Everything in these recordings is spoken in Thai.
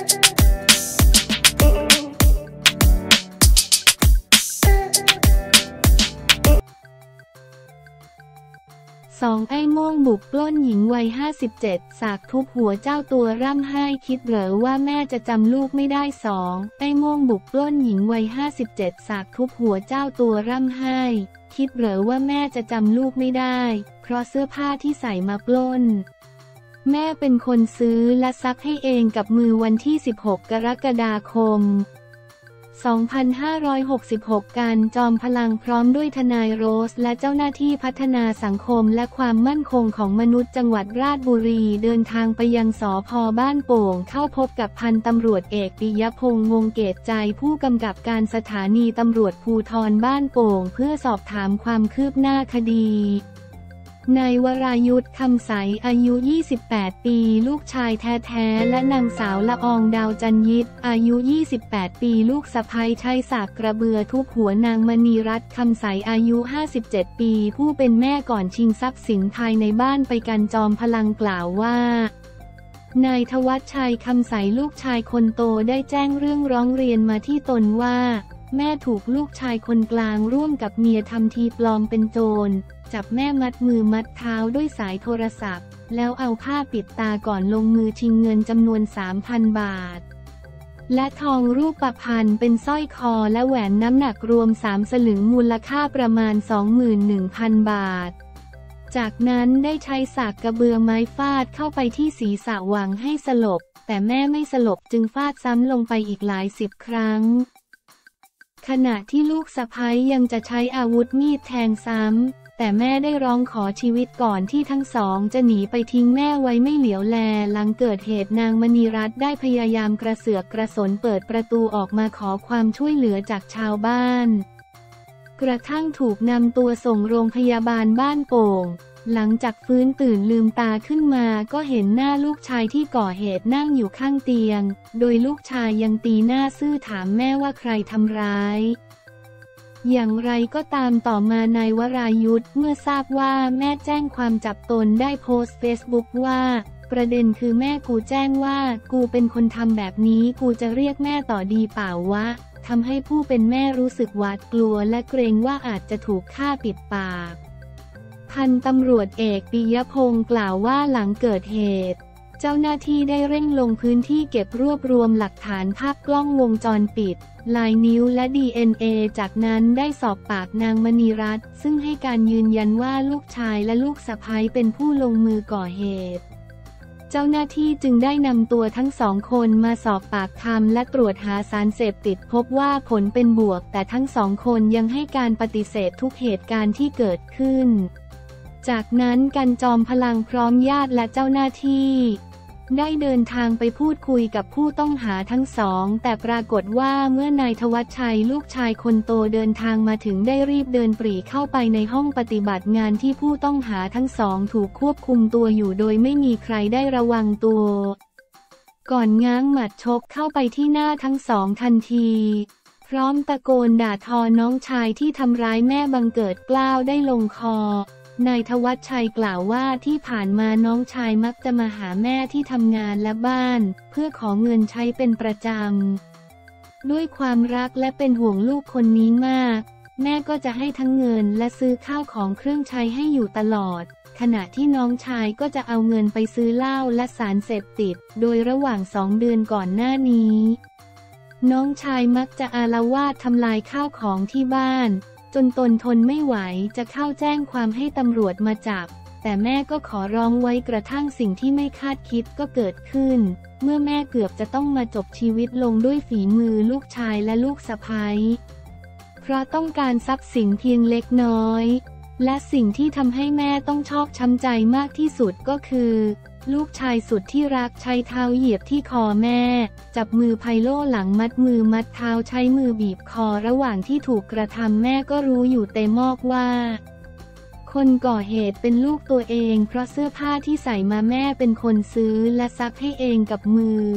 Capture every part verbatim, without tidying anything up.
สองไอ้โม่งบุกปล้นหญิงวัยห้าสิบเจ็ดสากทุบหัวเจ้าตัวร่ำไห้คิดเหรอว่าแม่จะจำลูกไม่ได้สองไอ้โม่งบุกปล้นหญิงวัยห้าสิบเจ็ดสากทุบหัวเจ้าตัวร่ำไห้คิดเหรอว่าแม่จะจำลูกไม่ได้เพราะเสื้อผ้าที่ใส่มาปล้นแม่เป็นคนซื้อและซักให้เองกับมือวันที่สิบหกกรกฎาคมสองพันห้าร้อยหกสิบหก การจอมพลังพร้อมด้วยทนายโรสและเจ้าหน้าที่พัฒนาสังคมและความมั่นคงของมนุษย์จังหวัดราชบุรีเดินทางไปยังสภ.บ้านโป่งเข้าพบกับพันตำรวจเอกปิยพงษ์วงเกตใจผู้กำกับการสถานีตำรวจภูธรบ้านโป่งเพื่อสอบถามความคืบหน้าคดีนายวรายุทธคำใสอายุยี่สิบแปดปีลูกชายแท้ๆและนางสาวละอองดาวจันยิตอายุยี่สิบแปดปีลูกสะใภ้ใช้สากกระเบือทุบหัวนางมณีรัตน์คำใสอายุห้าสิบเจ็ดปีผู้เป็นแม่ก่อนชิงทรัพย์สินภายในบ้านไปกันจอมพลังกล่าวว่านายธวัชชัยคำใสลูกชายคนโตได้แจ้งเรื่องร้องเรียนมาที่ตนว่าแม่ถูกลูกชายคนกลางร่วมกับเมียทำทีปลอมเป็นโจรจับแม่มัดมือมัดเท้าด้วยสายโทรศัพท์แล้วเอาผ้าปิดตาก่อนลงมือชิงเงินจำนวน สามพัน บาทและทองรูปพรรณเป็นสร้อยคอและแหวนน้ำหนักรวมสามสลึงมูลค่าประมาณ สองหมื่นหนึ่งพัน บาทจากนั้นได้ใช้สากกระเบือไม้ฟาดเข้าไปที่ศีรษะหวังให้สลบแต่แม่ไม่สลบจึงฟาดซ้ำลงไปอีกหลายสิบครั้งขณะที่ลูกสะใภ้ยังจะใช้อาวุธมีดแทงซ้ำแต่แม่ได้ร้องขอชีวิตก่อนที่ทั้งสองจะหนีไปทิ้งแม่ไว้ไม่เหลียวแลหลังเกิดเหตุนางมณีรัตน์ได้พยายามกระเสือกกระสนเปิดประตูออกมาขอความช่วยเหลือจากชาวบ้านกระทั่งถูกนำตัวส่งโรงพยาบาลบ้านโป่งหลังจากฟื้นตื่นลืมตาขึ้นมาก็เห็นหน้าลูกชายที่ก่อเหตุนั่งอยู่ข้างเตียงโดยลูกชายยังตีหน้าซื่อถามแม่ว่าใครทำร้ายอย่างไรก็ตามต่อมานายวรายุทธเมื่อทราบว่าแม่แจ้งความจับตนได้โพสต์เฟซบุ๊กว่าประเด็นคือแม่กูแจ้งว่ากูเป็นคนทำแบบนี้กูจะเรียกแม่ต่อดีเปล่าวะทำให้ผู้เป็นแม่รู้สึกหวาดกลัวและเกรงว่าอาจจะถูกฆ่าปิดปากพันตำรวจเอกปิยพงษ์กล่าวว่าหลังเกิดเหตุเจ้าหน้าที่ได้เร่งลงพื้นที่เก็บรวบรวมหลักฐานภาพกล้องวงจรปิดลายนิ้วและ ดี เอ็น เอ จากนั้นได้สอบปากนางมณีรัตน์ซึ่งให้การยืนยันว่าลูกชายและลูกสะใภ้เป็นผู้ลงมือก่อเหตุเจ้าหน้าที่จึงได้นำตัวทั้งสองคนมาสอบปากคำและตรวจหาสารเสพติดพบว่าผลเป็นบวกแต่ทั้งสองคนยังให้การปฏิเสธทุกเหตุการณ์ที่เกิดขึ้นจากนั้นกันจอมพลังพร้อมญาติและเจ้าหน้าที่ได้เดินทางไปพูดคุยกับผู้ต้องหาทั้งสองแต่ปรากฏว่าเมื่อนายธวัชชัยลูกชายคนโตเดินทางมาถึงได้รีบเดินปรีเข้าไปในห้องปฏิบัติงานที่ผู้ต้องหาทั้งสองถูกควบคุมตัวอยู่โดยไม่มีใครได้ระวังตัวก่อนง้างหมัดชกเข้าไปที่หน้าทั้งสองทันทีพร้อมตะโกนด่าทอน้องชายที่ทำร้ายแม่บังเกิดเกล้าได้ลงคอนายธวัชชัยกล่าวว่าที่ผ่านมาน้องชายมักจะมาหาแม่ที่ทำงานและบ้านเพื่อขอเงินใช้เป็นประจำด้วยความรักและเป็นห่วงลูกคนนี้มากแม่ก็จะให้ทั้งเงินและซื้อข้าวของเครื่องใช้ให้อยู่ตลอดขณะที่น้องชายก็จะเอาเงินไปซื้อเหล้าและสารเสพติดโดยระหว่างสองเดือนก่อนหน้านี้น้องชายมักจะอาละวาดทำลายข้าวของที่บ้านจนตนทนไม่ไหวจะเข้าแจ้งความให้ตำรวจมาจับแต่แม่ก็ขอร้องไว้กระทั่งสิ่งที่ไม่คาดคิดก็เกิดขึ้นเมื่อแม่เกือบจะต้องมาจบชีวิตลงด้วยฝีมือลูกชายและลูกสะใภ้เพราะต้องการทรัพย์สินเพียงเล็กน้อยและสิ่งที่ทำให้แม่ต้องชอกช้ำใจมากที่สุดก็คือลูกชายสุดที่รักใช้เท้าเหยียบที่คอแม่จับมือไพโล่หลังมัดมือมัดเท้าใช้มือบีบคอระหว่างที่ถูกกระทำแม่ก็รู้อยู่เต็มอกว่าคนก่อเหตุเป็นลูกตัวเองเพราะเสื้อผ้าที่ใส่มาแม่เป็นคนซื้อและซักให้เองกับมือ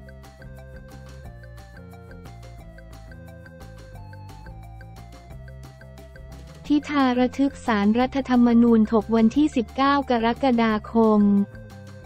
ทิธาระทึกศาลรัฐธรรมนูญถกวันที่สิบเก้ากรกฎาคม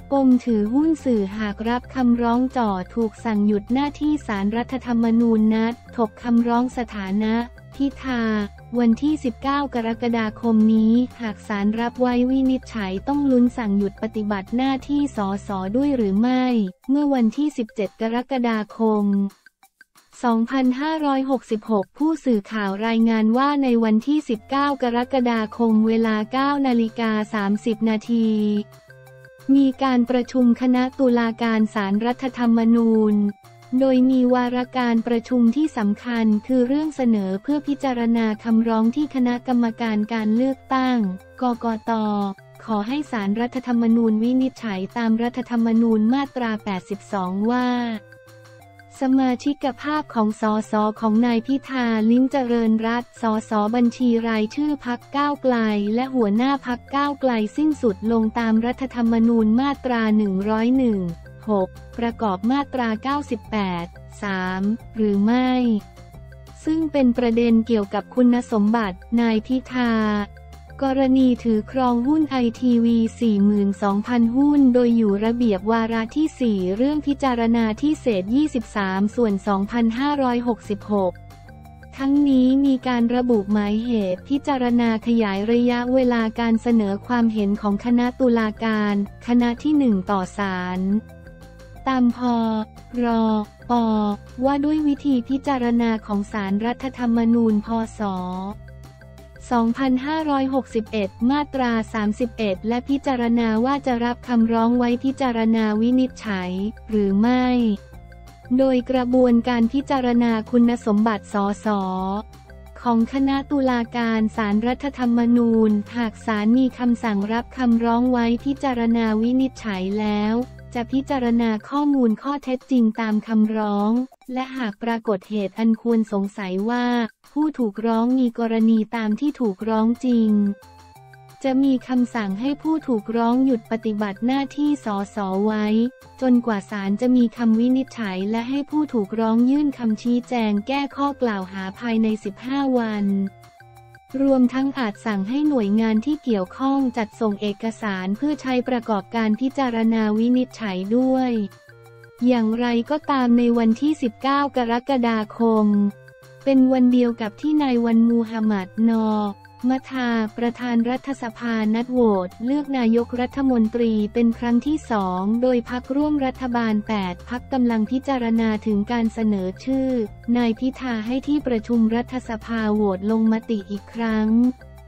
ปมถือหุ้นสื่อหากรับคำร้องจ่อถูกสั่งหยุดหน้าที่ศาลรัฐธรรมนูญนัดถกคำร้องสถานะพิธาวันที่ สิบเก้า กรกฎาคมนี้หากศาลรับไว้วินิจฉัยต้องลุ้นสั่งหยุดปฏิบัติหน้าที่สสด้วยหรือไม่เมื่อวันที่ สิบเจ็ด กรกฎาคม สองพันห้าร้อยหกสิบหก ผู้สื่อข่าวรายงานว่าในวันที่ สิบเก้า กรกฎาคมเวลา เก้านาฬิกาสามสิบนาทีมีการประชุมคณะตุลาการศาลรัฐธรรมนูญโดยมีวาระการประชุมที่สำคัญคือเรื่องเสนอเพื่อพิจารณาคำร้องที่คณะกรรมการการเลือกตั้งกกต.ขอให้ศาลรัฐธรรมนูญวินิจฉัยตามรัฐธรรมนูญมาตรา แปดสิบสอง ว่าสมาชิกภาพของสสของนายพิธา ลิ้มเจริญรัตน์ สสบัญชีรายชื่อพรรคก้าวไกลและหัวหน้าพรรคก้าวไกลสิ้นสุดลงตามรัฐธรรมนูญมาตรา หนึ่งร้อยเอ็ด หก ประกอบมาตรา เก้าสิบแปด สาม หรือไม่ ซึ่งเป็นประเด็นเกี่ยวกับคุณสมบัตินายพิธากรณีถือครองหุ้นไอทีวี สี่หมื่นสองพัน หุ้นโดยอยู่ระเบียบวาระที่ สี่ เรื่องพิจารณาที่เศษ ยี่สิบสาม ส่วน สองพันห้าร้อยหกสิบหก ทั้งนี้มีการระบุหมายเหตุพิจารณาขยายระยะเวลาการเสนอความเห็นของคณะตุลาการคณะที่ หนึ่ง ต่อศาลตามพ.ร.ป.ว่าด้วยวิธีพิจารณาของศาลรัฐธรรมนูญพ.ศ. สองพันห้าร้อยหกสิบเอ็ด มาตรา สามสิบเอ็ด และพิจารณาว่าจะรับคำร้องไว้พิจารณาวินิจฉัยหรือไม่โดยกระบวนการพิจารณาคุณสมบัติสสของคณะตุลาการศาลรัฐธรรมนูญหากศาลมีคำสั่งรับคำร้องไว้พิจารณาวินิจฉัยแล้วจะพิจารณาข้อมูลข้อเท็จจริงตามคำร้องและหากปรากฏเหตุอันควรสงสัยว่าผู้ถูกร้องมีกรณีตามที่ถูกร้องจริงจะมีคำสั่งให้ผู้ถูกร้องหยุดปฏิบัติหน้าที่สสไว้จนกว่าศาลจะมีคำวินิจฉัยและให้ผู้ถูกร้องยื่นคำชี้แจงแก้ข้อกล่าวหาภายใน สิบห้า วันรวมทั้งอาจสั่งให้หน่วยงานที่เกี่ยวข้องจัดส่งเอกสารเพื่อใช้ประกอบการพิจารณาวินิจฉัยด้วยอย่างไรก็ตามในวันที่ สิบเก้า กรกฎาคมเป็นวันเดียวกับที่นายวันมูฮัมหมัด น.มะทาประธานรัฐสภานัดโหวตเลือกนายกรัฐมนตรีเป็นครั้งที่สองโดยพรรคร่วมรัฐบาล แปด พรรคกำลังพิจารณาถึงการเสนอชื่อนายพิธาให้ที่ประชุมรัฐสภาโหวตลงมติอีกครั้ง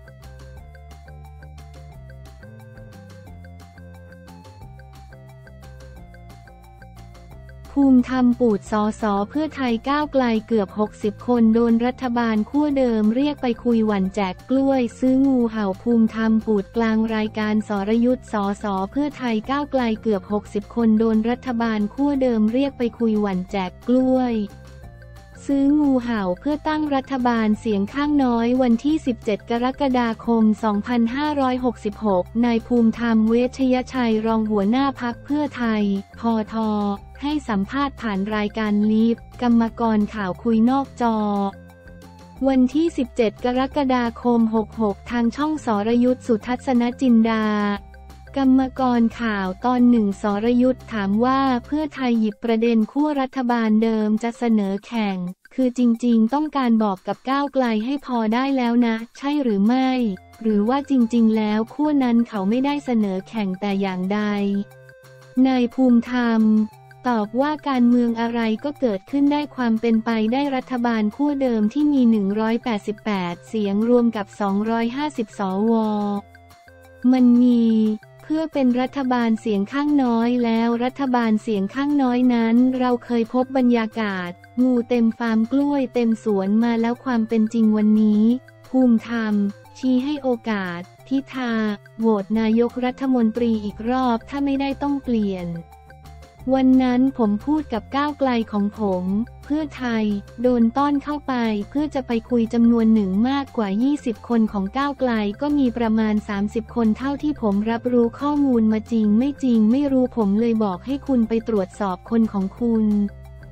ภูมิธรรมปูดสสเพื่อไทยก้าวไกลเกือบหกสิบคนโดนรัฐบาลขั้วเดิมเรียกไปคุยหวั่นแจกกล้วยซื้องูเห่าภูมิธรรมปูดกลางรายการสรยุทธสสเพื่อไทยก้าวไกลเกือบหกสิบคนโดนรัฐบาลขั้วเดิมเรียกไปคุยหวั่นแจกกล้วยซื้องูเห่าเพื่อตั้งรัฐบาลเสียงข้างน้อยวันที่ สิบเจ็ด กรกฎาคม สองพันห้าร้อยหกสิบหก นายภูมิธรรมเวชยชัยรองหัวหน้าพรรคเพื่อไทยพท.ให้สัมภาษณ์ผ่านรายการลีฟกรรมกรข่าวคุยนอกจอวันที่ สิบเจ็ด กรกฎาคม หกสิบหก ทางช่องสรยุทธสุทัศนจินดากรรมกรข่าวตอนหนึ่งสรยุทธถามว่าเพื่อไทยหยิบประเด็นขั้วรัฐบาลเดิมจะเสนอแข่งคือจริงๆต้องการบอกกับก้าวไกลให้พอได้แล้วนะใช่หรือไม่หรือว่าจริงๆแล้วขั้วนั้นเขาไม่ได้เสนอแข่งแต่อย่างใดนายภูมิธรรมตอบว่าการเมืองอะไรก็เกิดขึ้นได้ความเป็นไปได้รัฐบาลขั้วเดิมที่มีหนึ่งร้อยแปดสิบแปดเสียงรวมกับสองร้อยห้าสิบสวมันมีเพื่อเป็นรัฐบาลเสียงข้างน้อยแล้วรัฐบาลเสียงข้างน้อยนั้นเราเคยพบบรรยากาศงูเต็มฟาร์มกล้วยเต็มสวนมาแล้วความเป็นจริงวันนี้ภูมิธรรมชี้ให้โอกาสพิธาโหวตนายกรัฐมนตรีอีกรอบถ้าไม่ได้ต้องเปลี่ยนวันนั้นผมพูดกับก้าวไกลของผมเพื่อไทยโดนต้อนเข้าไปเพื่อจะไปคุยจำนวนหนึ่งมากกว่ายี่สิบคนของก้าวไกลก็มีประมาณสามสิบคนเท่าที่ผมรับรู้ข้อมูลมาจริงไม่จริงไม่รู้ผมเลยบอกให้คุณไปตรวจสอบคนของคุณผ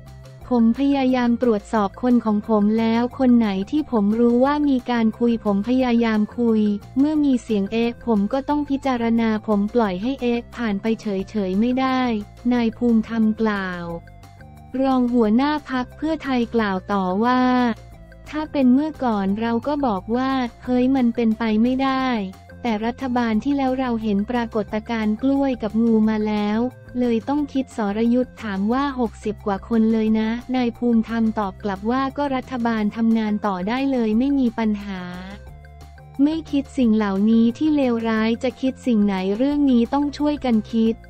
ผมพยายามตรวจสอบคนของผมแล้วคนไหนที่ผมรู้ว่ามีการคุยผมพยายามคุยเมื่อมีเสียงเอ๊ะผมก็ต้องพิจารณาผมปล่อยให้เอ๊ะผ่านไปเฉยๆไม่ได้นายภูมิธรรมกล่าวรองหัวหน้าพรรคเพื่อไทยกล่าวต่อว่าถ้าเป็นเมื่อก่อนเราก็บอกว่าเฮ้ยมันเป็นไปไม่ได้แต่รัฐบาลที่แล้วเราเห็นปรากฏการณ์กล้วยกับงูมาแล้วเลยต้องคิดสรยุทธ์ถามว่าหกสิบกว่าคนเลยนะนายภูมิธรรมตอบกลับว่าก็รัฐบาลทำงานต่อได้เลยไม่มีปัญหาไม่คิดสิ่งเหล่านี้ที่เลวร้ายจะคิดสิ่งไหนเรื่องนี้ต้องช่วยกันคิด